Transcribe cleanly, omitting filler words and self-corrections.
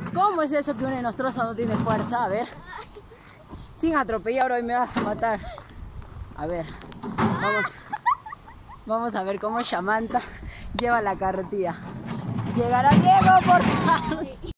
¿Cómo es eso que un enostroso no tiene fuerza? A ver. Sin atropellar hoy me vas a matar. A ver. Vamos a ver cómo Samantha lleva la carretilla. Llegará Diego, por favor.